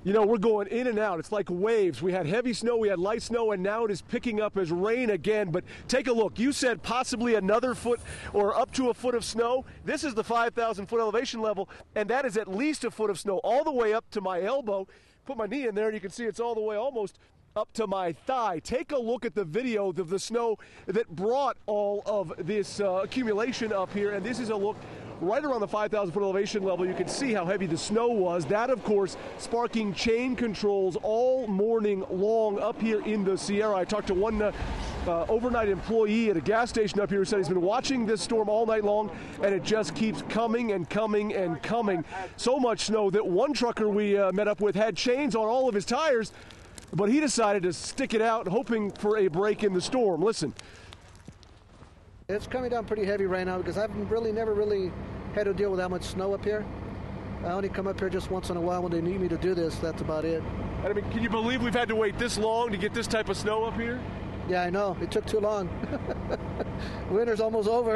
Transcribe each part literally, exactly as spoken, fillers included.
You know, we're going in and out. It's like waves. We had heavy snow, we had light snow, and now it is picking up as rain again. But take a look. You said possibly another foot or up to a foot of snow. This is the five thousand foot elevation level, and that is at least a foot of snow all the way up to my elbow. Put my knee in there, and you can see it's all the way almost up to my thigh. Take a look at the video of the snow that brought all of this uh, accumulation up here, and this is a look right around the five thousand foot elevation level. You can see how heavy the snow was. That, of course, sparking chain controls all morning long up here in the Sierra. I talked to one uh, uh, overnight employee at a gas station up here who said he's been watching this storm all night long, and it just keeps coming and coming and coming. So much snow that one trucker we uh, met up with had chains on all of his tires, but he decided to stick it out, hoping for a break in the storm. Listen. It's coming down pretty heavy right now because I've really never really had to deal with that much snow up here. I only come up here just once in a while when they need me to do this. That's about it. I mean, can you believe we've had to wait this long to get this type of snow up here? Yeah, I know. It took too long. Winter's almost over.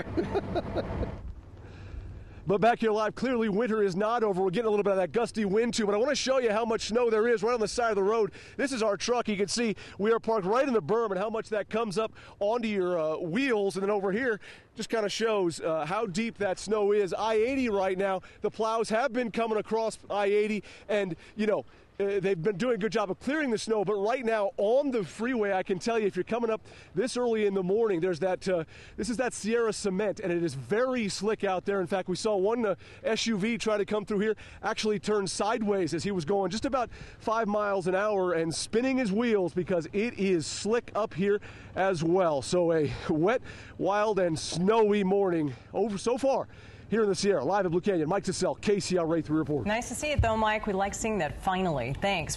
But back here live, clearly winter is not over. We're getting a little bit of that gusty wind too, but I want to show you how much snow there is right on the side of the road. This is our truck. You can see we are parked right in the berm and how much that comes up onto your uh, wheels. And then over here just kind of shows uh, how deep that snow is. I eighty right now, the plows have been coming across I eighty, and, you know, Uh, they've been doing a good job of clearing the snow, but right now on the freeway, I can tell you, if you're coming up this early in the morning, there's that, uh, this is that Sierra cement, and it is very slick out there. In fact, we saw one uh, S U V try to come through here, actually turn sideways as he was going just about five miles an hour and spinning his wheels because it is slick up here as well. So a wet, wild, and snowy morning over so far here in the Sierra. Live at Blue Canyon, Mike Tassell, K C R A three report. Nice to see it, though, Mike. We like seeing that finally. Thanks.